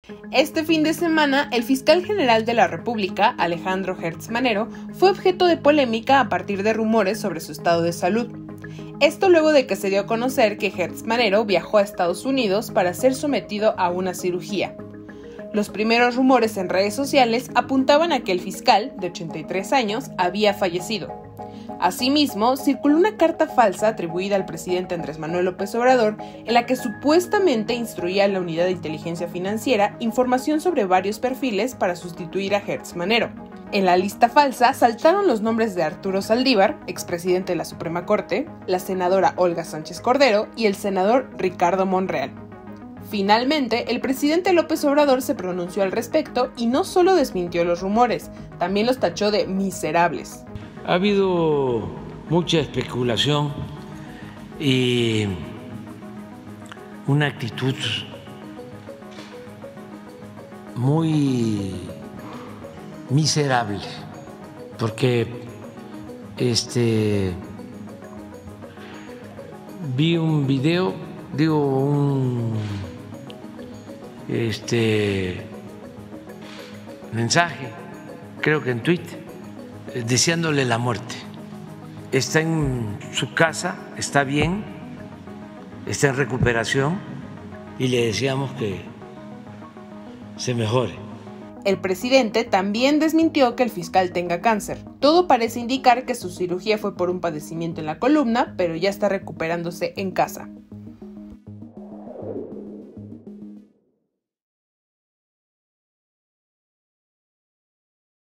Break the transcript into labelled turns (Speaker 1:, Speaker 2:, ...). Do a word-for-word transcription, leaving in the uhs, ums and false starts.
Speaker 1: Este fin de semana, el fiscal general de la República, Alejandro Gertz Manero, fue objeto de polémica a partir de rumores sobre su estado de salud. Esto luego de que se dio a conocer que Gertz Manero viajó a Estados Unidos para ser sometido a una cirugía. Los primeros rumores en redes sociales apuntaban a que el fiscal, de ochenta y tres años, había fallecido. Asimismo, circuló una carta falsa atribuida al presidente Andrés Manuel López Obrador en la que supuestamente instruía a la Unidad de Inteligencia Financiera información sobre varios perfiles para sustituir a Gertz Manero. En la lista falsa saltaron los nombres de Arturo Saldívar, expresidente de la Suprema Corte, la senadora Olga Sánchez Cordero y el senador Ricardo Monreal. Finalmente, el presidente López Obrador se pronunció al respecto y no solo desmintió los rumores, también los tachó de miserables.
Speaker 2: Ha habido mucha especulación y una actitud muy miserable, porque este vi un video, digo un este mensaje, creo que en Twitter, deseándole la muerte. Está en su casa, está bien, está en recuperación y le deseamos que se mejore.
Speaker 1: El presidente también desmintió que el fiscal tenga cáncer. Todo parece indicar que su cirugía fue por un padecimiento en la columna, pero ya está recuperándose en casa.